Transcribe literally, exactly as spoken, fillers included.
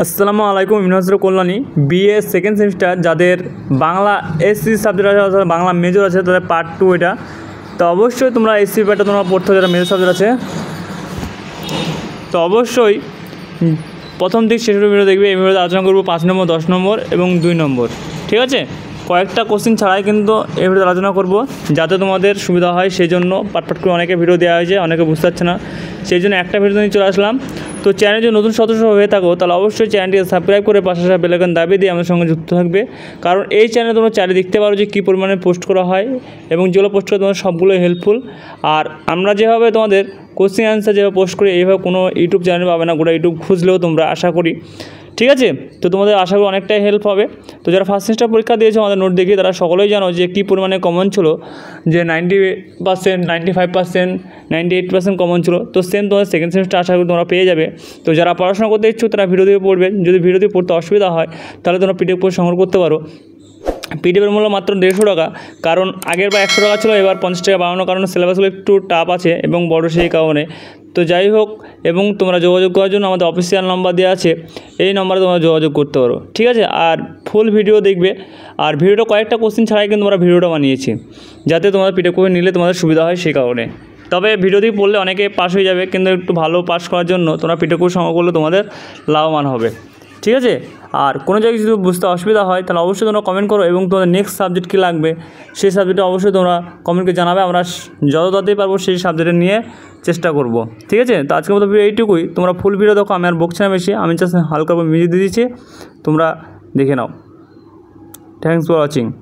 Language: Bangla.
আসসালামু আলাইকুম। University Kalyani BA second semester যাদের বাংলা এসসি সাবজেক্ট আছে অর্থাৎ বাংলা মেজর আছে তাদের পার্ট টু এটা। তো অবশ্যই তোমরা এসসি পেপারটা তোমরা পড়তে হবে যারা মেজর সাবজেক্ট আছে। তো অবশ্যই প্রথম দিক শেষ ভিডিও দেখবে। এই ভিডিওতে আলোচনা করবো পাঁচ নম্বর, দশ নম্বর এবং দুই নম্বর, ঠিক আছে। কয়েকটা কোশ্চেন ছাড়াই কিন্তু এই ভিডিওতে আলোচনা করব যাতে তোমাদের সুবিধা হয়। সেই জন্য পাট পাট করে অনেকে ভিডিও দেওয়া হয়েছে, অনেকে বুঝতে পারছে না, সেই জন্য একটা ভিডিও নিয়ে চলে আসলাম। তো চ্যানেলে যদি নতুন সদস্য হয়ে থাকো তাহলে অবশ্যই চ্যানেলটিকে সাবস্ক্রাইব করে পাশে আসা বেল আইকন দাবিয়ে দিয়ে আমাদের সঙ্গে যুক্ত থাকবে। কারণ এই চ্যানেলে তোমরা চাইলে দেখতে পারো যে কী পরিমাণে পোস্ট করা হয় এবং যেগুলো পোস্ট করে তোমাদের সবগুলোই হেল্পফুল। আর আমরা যেভাবে তোমাদের কোশ্চেন অ্যান্সার যেভাবে পোস্ট করি এইভাবে কোনো ইউটিউব চ্যানেল পাবে না, গোটা ইউটিউব খুঁজলেও তোমরা, আশা করি, ঠিক আছে। তো তোমাদের আশা করি অনেকটাই হেল্প হবে। তো যারা ফার্স্ট সেমিস্টার পরীক্ষা দিয়েছে আমাদের নোট দেখি তারা সকলেই জানো যে কী পরিমাণে কমন ছিল, যে ninety percent ninety five percent ninety eight percent common ছিল। তো সেম তোমাদের সেকেন্ড সেমিস্টার আশা করি তোমরা পেয়ে যাবে। তো যারা পড়াশোনা করতে ইচ্ছুক তারা ভিডিও দিয়ে পড়বে। যদি ভিডিও দিয়ে পড়তে অসুবিধা হয় তাহলে তোমরা পিডিএফ করে সংগ্রহ করতে পারো। পিডিএফের মূল্য মাত্র দেড়শো টাকা, কারণ আগের বার একশো টাকা ছিল, এবার পঞ্চাশ টাকা বাড়ানোর কারণে সিলেবাসগুলো একটু টাফ আছে এবং বড়, সেই কারণে। তো যাই হোক, এবং তোমরা যোগাযোগ করার জন্য আমাদের অফিসিয়াল নাম্বার দেওয়া আছে, এই নম্বরে তোমরা যোগাযোগ করতে পারো, ঠিক আছে। আর ফুল ভিডিও দেখবে। আর ভিডিওটা কয়েকটা কোশ্চেন ছাড়াই কিন্তু আমরা ভিডিওটা বানিয়েছি যাতে তোমাদের পিডিএফ করে নিলে তোমাদের সুবিধা হয়, সেই কারণে। তবে ভিডিও দিয়ে পড়লে অনেকে পাস হয়ে যাবে, কিন্তু একটু ভালো পাস করার জন্য তোমরা পিডিএফ করে সংগ্রহ করলে তোমাদের লাভবান হবে, ঠিক আছে। আর কোনো জায়গায় যদি বুঝতে অসুবিধা হয় তাহলে অবশ্যই তোমরা কমেন্ট করো এবং তোমাদের নেক্সট সাবজেক্ট কী লাগবে সেই সাবজেক্টটা অবশ্যই তোমরা কমেন্টকে জানাবে। আমরা যত তাড়াতাড়ি পারবো সেই সাবজেক্টে নিয়ে চেষ্টা করব, ঠিক আছে। তো আজকের মতো ভিডিও এইটুকুই। তোমরা ফুল ভিডিও দেখো, আমি আর বকছি না বেশি, আমি জাস্ট হালকা মিউজিক দিয়ে দিচ্ছি, তোমরা দেখে নাও। Thanks for watching.